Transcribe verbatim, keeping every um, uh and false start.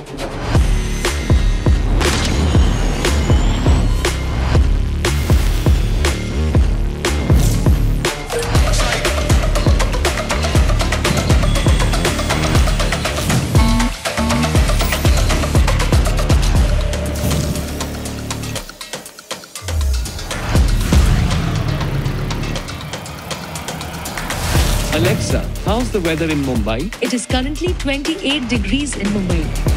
Alexa, how's the weather in Mumbai? It is currently twenty-eight degrees in Mumbai.